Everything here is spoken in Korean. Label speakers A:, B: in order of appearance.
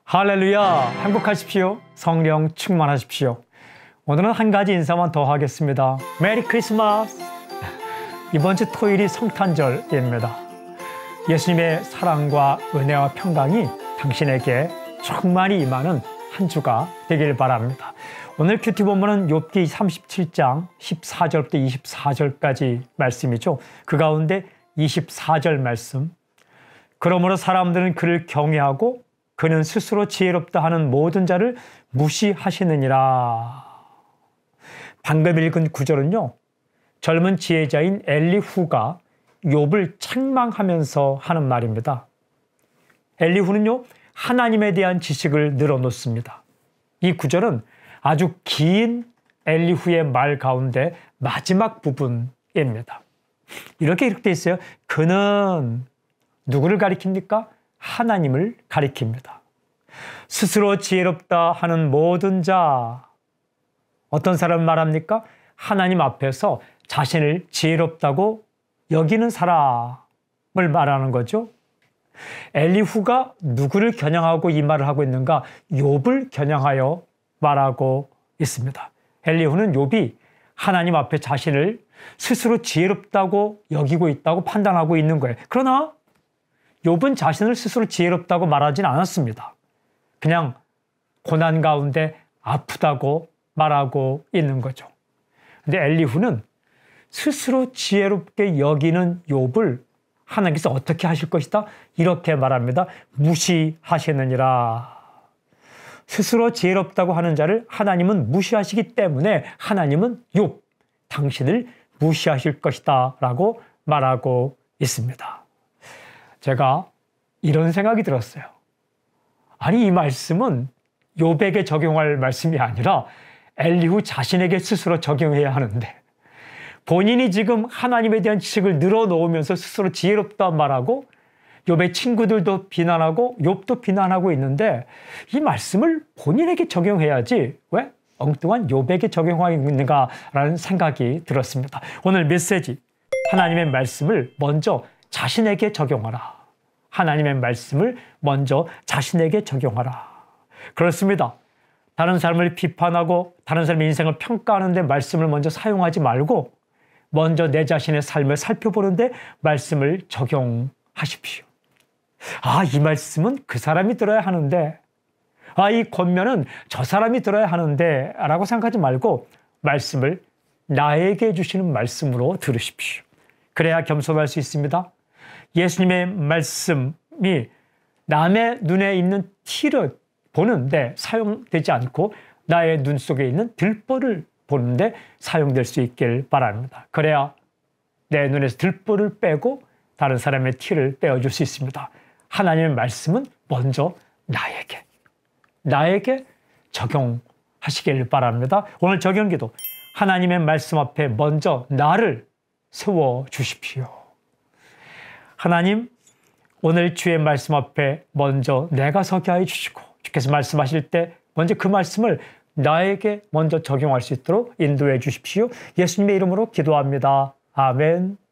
A: 할렐루야! 행복하십시오. 성령 충만하십시오. 오늘은 한 가지 인사만 더 하겠습니다. 메리 크리스마스! 이번 주 토요일이 성탄절입니다. 예수님의 사랑과 은혜와 평강이 당신에게 충만히 임하는 한 주가 되길 바랍니다. 오늘 큐티 본문은 욥기 37장 14절부터 24절까지 말씀이죠. 그 가운데 24절 말씀. 그러므로 사람들은 그를 경외하고 그는 스스로 지혜롭다 하는 모든 자를 무시하시느니라. 방금 읽은 구절은요, 젊은 지혜자인 엘리후가 욥을 책망하면서 하는 말입니다. 엘리후는요, 하나님에 대한 지식을 늘어놓습니다. 이 구절은 아주 긴 엘리후의 말 가운데 마지막 부분입니다. 이렇게 되어 있어요. 그는 누구를 가리킵니까? 하나님을 가리킵니다. 스스로 지혜롭다 하는 모든 자, 어떤 사람을 말합니까? 하나님 앞에서 자신을 지혜롭다고 여기는 사람을 말하는 거죠. 엘리후가 누구를 겨냥하고 이 말을 하고 있는가? 욥을 겨냥하여 말하고 있습니다. 엘리후는 욥이 하나님 앞에 자신을 스스로 지혜롭다고 여기고 있다고 판단하고 있는 거예요. 그러나 욥은 자신을 스스로 지혜롭다고 말하진 않았습니다. 그냥 고난 가운데 아프다고 말하고 있는 거죠. 근데 엘리후는 스스로 지혜롭게 여기는 욥을 하나님께서 어떻게 하실 것이다? 이렇게 말합니다. 무시하시느니라. 스스로 지혜롭다고 하는 자를 하나님은 무시하시기 때문에 하나님은 욥, 당신을 무시하실 것이다 라고 말하고 있습니다. 제가 이런 생각이 들었어요. 아니, 이 말씀은 욥에게 적용할 말씀이 아니라 엘리후 자신에게 스스로 적용해야 하는데, 본인이 지금 하나님에 대한 지식을 늘어놓으면서 스스로 지혜롭다 말하고 욥의 친구들도 비난하고 욥도 비난하고 있는데 이 말씀을 본인에게 적용해야지 왜 엉뚱한 욥에게 적용하고 있는가라는 생각이 들었습니다. 오늘 메시지, 하나님의 말씀을 먼저 자신에게 적용하라. 하나님의 말씀을 먼저 자신에게 적용하라. 그렇습니다. 다른 사람을 비판하고 다른 사람의 인생을 평가하는데 말씀을 먼저 사용하지 말고 먼저 내 자신의 삶을 살펴보는데 말씀을 적용하십시오. 아, 이 말씀은 그 사람이 들어야 하는데, 아, 이 권면은 저 사람이 들어야 하는데 라고 생각하지 말고 말씀을 나에게 주시는 말씀으로 들으십시오. 그래야 겸손할 수 있습니다. 예수님의 말씀이 남의 눈에 있는 티를 보는데 사용되지 않고 나의 눈 속에 있는 들보를 보는데 사용될 수 있길 바랍니다. 그래야 내 눈에서 들보를 빼고 다른 사람의 티를 빼어줄 수 있습니다. 하나님의 말씀은 먼저 나에게 적용하시길 바랍니다. 오늘 적용기도, 하나님의 말씀 앞에 먼저 나를 세워주십시오. 하나님, 오늘 주의 말씀 앞에 먼저 내가 서게 하여 주시고, 주께서 말씀하실 때 먼저 그 말씀을 나에게 먼저 적용할 수 있도록 인도해 주십시오. 예수님의 이름으로 기도합니다. 아멘.